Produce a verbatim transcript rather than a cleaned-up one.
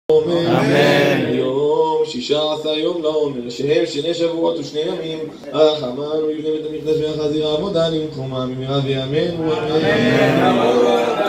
אמן. יום שישה עשר יום לעומר, שהם שני שבועות ושני ימים, אך אמרנו יבנה בית המקדש והחזיר העבודה למקומה במהרה בימינו. אמן.